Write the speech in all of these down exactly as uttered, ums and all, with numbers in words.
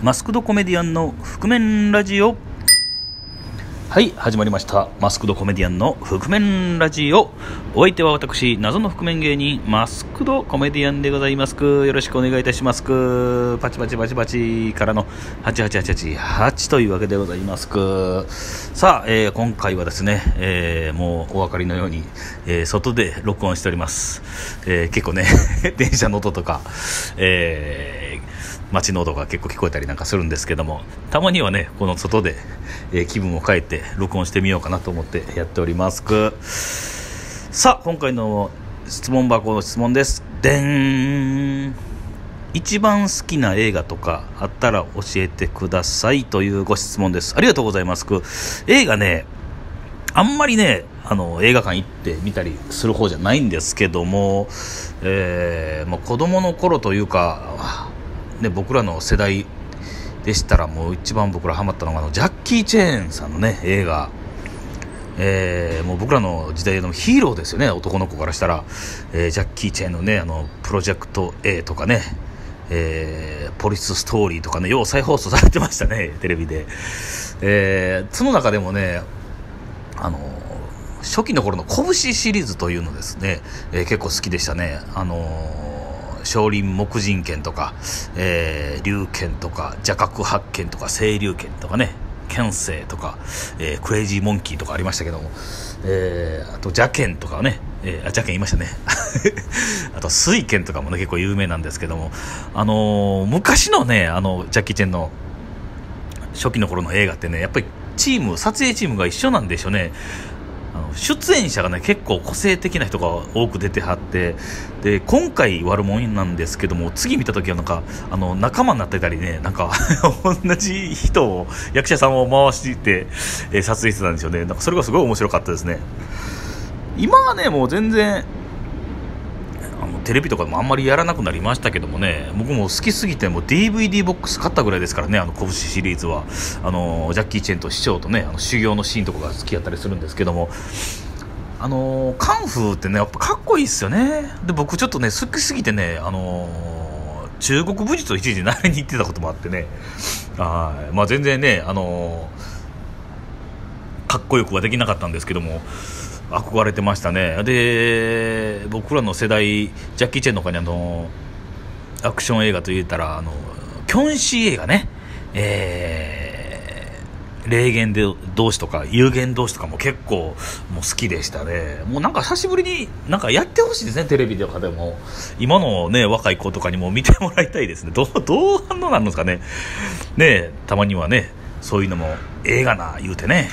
マスクドコメディアンの覆面ラジオ。はい、始まりました。マスクドコメディアンの覆面ラジオ。お相手は私、謎の覆面芸人マスクドコメディアンでございますく。よろしくお願いいたしますく。パチパチパチパチからのはちはちはちはちはちというわけでございますく。さあ、えー、今回はですね、えー、もうお分かりのように、えー、外で録音しております。えー、結構ね電車の音とか、えー街の音が結構聞こえたりなんかするんですけども、たまにはねこの外で、えー、気分を変えて録音してみようかなと思ってやっておりますく。さあ、今回の質問箱の質問です。でーん。一番好きな映画とかあったら教えてくださいというご質問です。ありがとうございますく。映画ね、あんまりねあの映画館行って見たりする方じゃないんですけども、えーまあ、子供の頃というかで僕らの世代でしたらもう一番僕らハマったのがあのジャッキー・チェーンさんのね映画、えー、もう僕らの時代のヒーローですよね、男の子からしたら、えー、ジャッキー・チェーンのねあのプロジェクト A とかね、えー、ポリスストーリーとかねよう再放送されてましたねテレビで、えー、その中でもねあの初期の頃の拳シリーズというのですね、えー、結構好きでしたね。あの少林木人剣とか、えー、龍剣とか邪覚八剣とか青龍剣とかね剣聖とか、えー、クレイジーモンキーとかありましたけども、えー、あと邪剣とかね、えー、あ邪剣言いましたねあと水剣とかもね結構有名なんですけども、あのー、昔のねあのジャッキー・チェンの初期の頃の映画ってねやっぱりチーム撮影チームが一緒なんでしょうね。あの出演者がね結構個性的な人が多く出てはって、で今回悪者なんですけども、次見た時はなんかあの仲間になってたりね、なんか同じ人を役者さんを回して、えー、撮影してたんですよね。なんかそれがすごい面白かったですね。今はねもう全然あのテレビとかでもあんまりやらなくなりましたけどもね、僕も好きすぎてもう ディーブイディー ボックス買ったぐらいですからね。あの拳シリーズはあのジャッキー・チェンと師匠とねあの修行のシーンとかが好きやったりするんですけども、あのカンフーってねやっぱかっこいいっすよね。で僕ちょっとね好きすぎてねあの中国武術を一時習いに行ってたこともあってね、はい、まあ全然ねあのかっこよくはできなかったんですけども憧れてましたね。で僕らの世代ジャッキー・チェンの他にあのアクション映画といったらあのキョンシー映画ね、えー、霊言同士とか有言同士とかも結構もう好きでしたね。もうなんか久しぶりになんかやってほしいですね、テレビとかでも。今のね若い子とかにも見てもらいたいですね。どうどう反応なんですかね。ねたまにはねそういうのも映画な言うてね。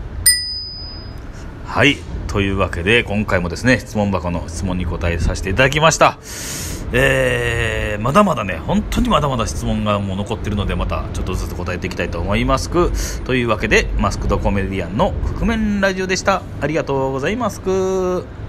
はい、というわけで今回もですね質問箱の質問に答えさせていただきました。えー、まだまだね本当にまだまだ質問がもう残ってるので、またちょっとずつ答えていきたいと思いますく。というわけでマスクドコメディアンの覆面ラジオでした。ありがとうございますく。